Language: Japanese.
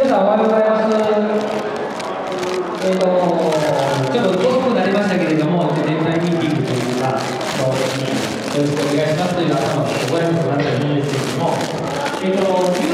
皆さんおはようございます。ちょっと遅くなりましたけれども、年内ミーティングというか、よろしくお願いしますという頭をございますがあったと思うんですけれども、今